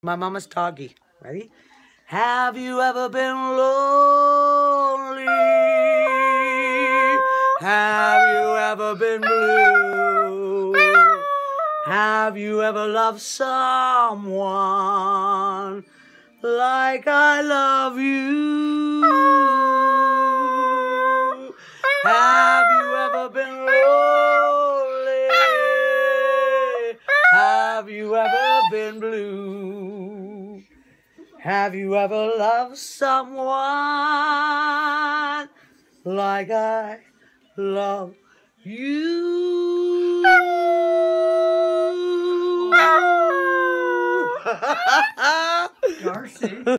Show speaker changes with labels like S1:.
S1: My mama's doggy. Ready? Have you ever been lonely? Have you ever been blue? Have you ever loved someone like I love you? Have you ever been lonely? Have you ever been blue? Have you ever loved someone like I love you?
S2: Darcy.